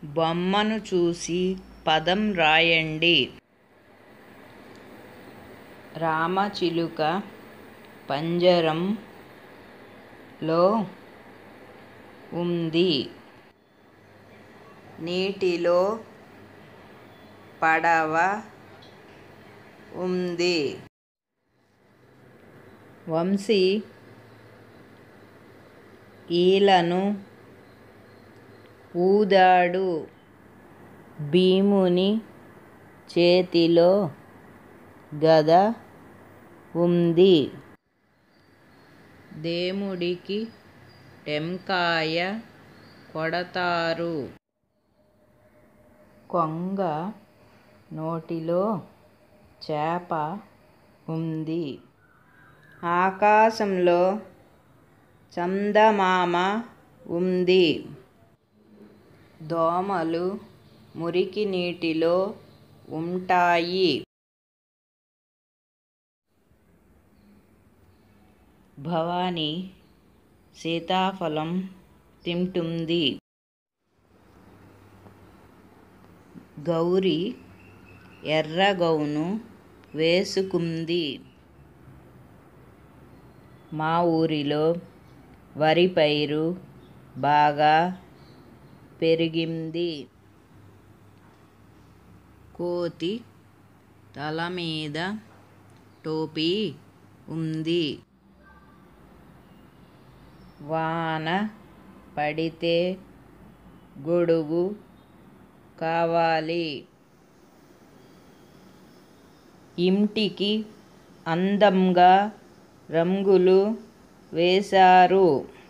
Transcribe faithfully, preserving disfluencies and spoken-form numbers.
బొమ్మను చూసి పదం రాయండి. రామచిలుక పంజరంలో ఉంది. నీటిలో పడవ ఉంది. వంశీ ఈలను ఊదాడు. భీముని చేతిలో గద ఉంది. దేముడికి టెంకాయ కొడతారు. కొంగ నోటిలో చేప ఉంది. ఆకాశంలో చందమామ ఉంది. దోమలు మురికి నీటిలో ఉంటాయి. భవాని సీతాఫలం తింటుంది. గౌరి ఎర్ర గౌను వేసుకుంది. మా ఊరిలో వరి పైరు బాగా పెరిగింది. కోతి తల మీద టోపీ ఉంది. వాన పడితే గొడుగు కావాలి. ఇంటికి అందంగా రంగులు వేశారు.